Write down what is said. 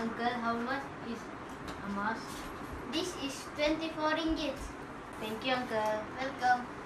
Uncle, how much is a mask? This is 24 ringgit. Thank you, Uncle. Welcome.